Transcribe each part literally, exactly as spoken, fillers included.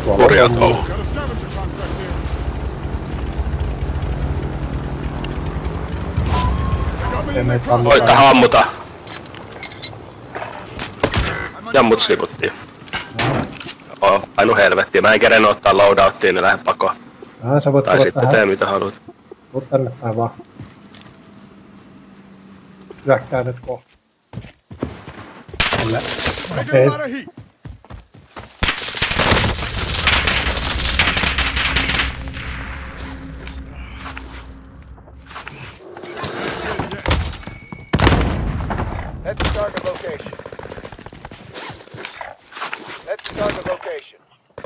Kurjaa touhu. Voitta hammuta. Jammut sliputtiin. Joo, ainu helvettiä. Mä en kerennyt ottaa loadouttiin, niin lähde pakoon. Ah, sä voit tai sitten tee mitä haluat. Tuu tänne päin vaan. Hyökkää nyt kohta. Tällä. Okei. Okay. Head to target location. Head to target location.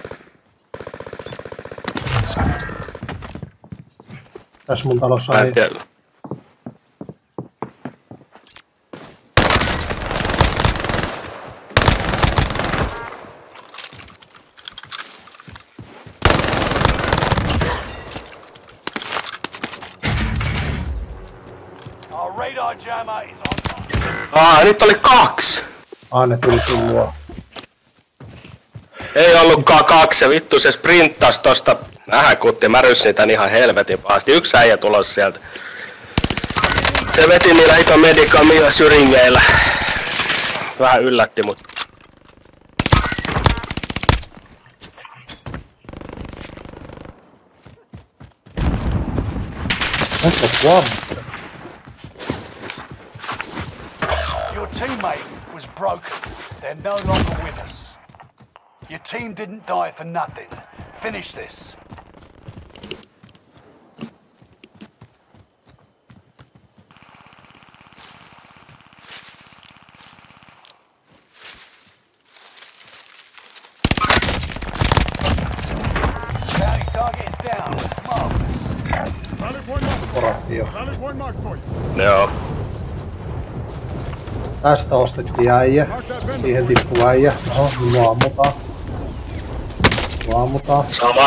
Tässä mun talossa ei. Our radar jammer is on. Aa, nyt oli kaksi! Aa, ne tuli sun luo. Ei ollutkaan kaksi, ja vittu se sprinttas tosta ähäkutti, mä ryssin tän ihan helvetin pahasti. Yksi äijä tulos sieltä. Se veti niillä hito medikamilla syringeillä. Vähän yllätti mut. Tässä on kuam. Your teammate was broken. They're no longer with us. Your team didn't die for nothing. Finish this. Bounty target is down. Porattiin jo. Joo. Tästä ostettiin äijä. Siihen tippuu äijä. Oho, mua ammutaan. Mua ammutaan. Sama.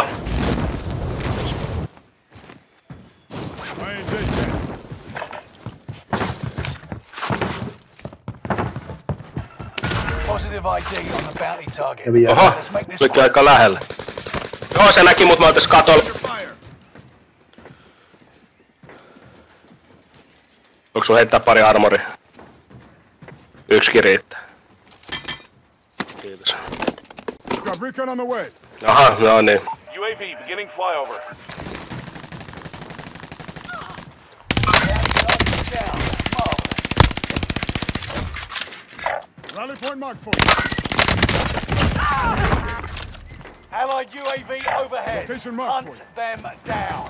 Positive I D on the bounty target. Oho, tulikin aika lähellä. Joo, se näki mut, mä oon tässä katolla. Onko sun heittää pari armori? Yksikin riittää. Kiitos. Aha, no niin. U A V beginning flyover. Rally point marked for you. Allied U A V overhead. Hunt them down.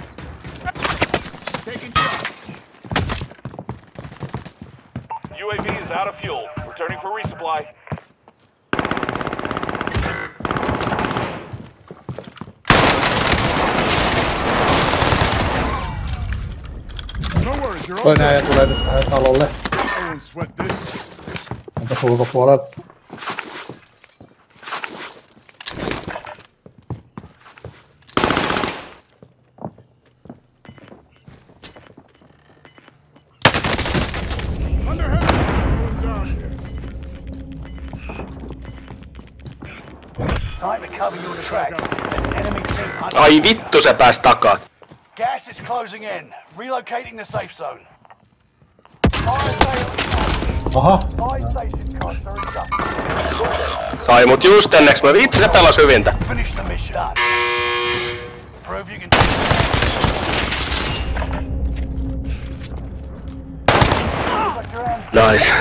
Taking shot. U A V is out of fuel. Returning for resupply. Toinen äijä tulee nyt tähän talolle. On tässä ulkopuolella. Ai vittu, se pääsi takaa. Gas is closing in. Relocating the safe zone. Aha. Sai mut just enneks, mä vittu se pelas hyvintä. Finish the mission. Prove you can. Nice.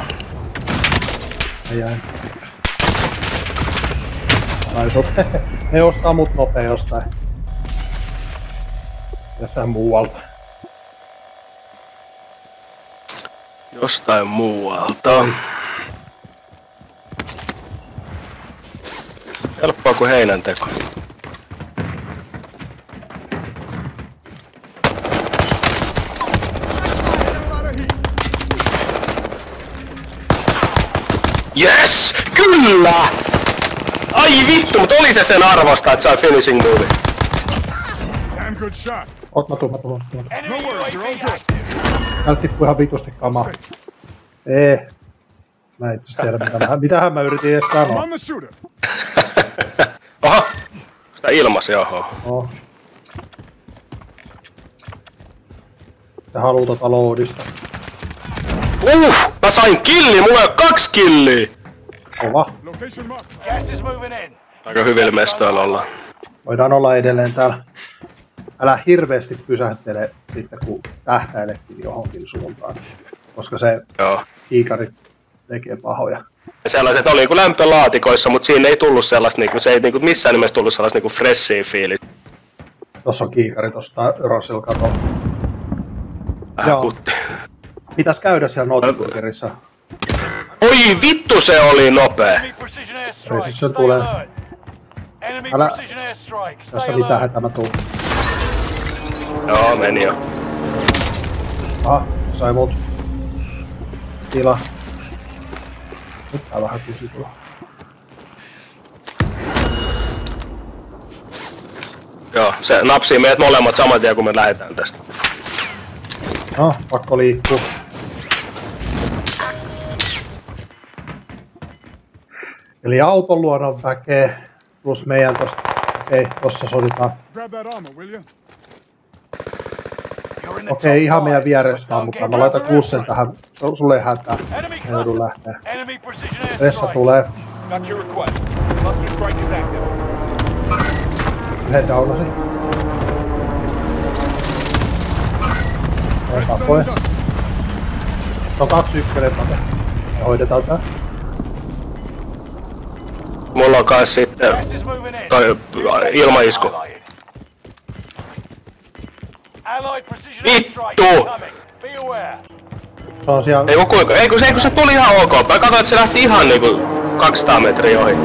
Ei jäin. Naisot. Ne ostaa mut nopea jostain. Jostain muualta. Jostain muualta. Helppoa kuin heinänteko. Yes! Kyllä! Ai vittu, mut oli se sen arvosta, että sai finishing move. Oot, mä tuun, mä tuun, mä tuun. Täältä tippuu ihan vitusti kamaa. Ei. Mä en tiedä, mitä mä, mitähän mä yritin edes sanoa. Oha! Sitä ilmasi, oho. Oh. Se haluu tota loadista. Uh! Mä sain killi! Mulla on kaksi killiä! Kova. Gas is moving in. Aika hyvillä mestoilla ollaan. Voidaan olla edelleen täällä. Älä hirveästi pysähtele sitten kun tähtäiletkin johonkin suuntaan. Koska se Joo. kiikarit tekee pahoja. Ja sellaiset oli niinku lämpölaatikoissa, mutta siinä ei tullut sellaista niinku, se ei niinku missään nimessä tullut sellaista niinku freshia fiilis. Tossa on kiikari tosta Rosil kato. Vähän kutti. Pitäis käydä siellä notibukerissa. Oi vittu se oli nopea! Enemy precision airstrike. Precision Stay tulee. alert. Enemy Älä- precision airstrike. Tässä Stay on mitään alert. hätä, mä tuun. Joo, meni jo. Aha, sai mut. Tila. Nyt tää vähän kysy tulla. Joo, se napsii meidät molemmat saman tien kun me lähdetään tästä. No, pakko liikkuu. Eli auton luona väkeä, plus meidän tosta. Okei, okay, tossa soditaan. Grab that armor, will you? You're in the Okei, okay, top ihan five. meidän vieressä on Don't mukaan. get Mä laitan closer. kuusen tähän. Sulle ei hätää. Enemy Mä joudun cluster. lähteä. Enemy precision Ressa airstrike. tulee. Got your request. Cluster strike is active. Yhden downasi. Ei tapoja. Se on kaksi ykkönen tänne. Me hoidetaan tää. Mulla on kans sitten Gas is moving in. toi ilmaisku. Allied precision Vittu! airstrike incoming. Be aware. Se on siellä. Ei kun kuinka, ei kun se, ei kun se tuli ihan ok. Mä katsoin, että se lähti ihan niinku kaksisataa metriä ohi.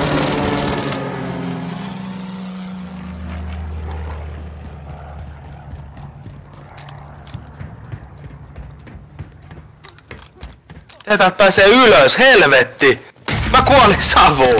Tätä pääsee ylös, helvetti! Mä kuolin savuun!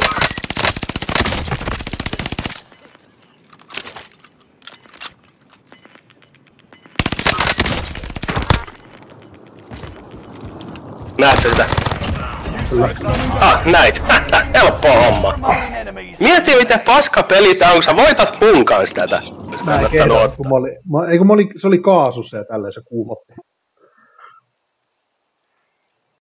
Näet sä sitä? Ah, näit. Helppo homma. Marine enemies. Mieti miten paska peli tää on, kun sä voitat mun kanssa tätä. Ois Mä en kannattanut kehdannut, ottaa. kun mä olin, mä, ei kun mä olin, se oli kaasussa ja tälleen se kuumotti.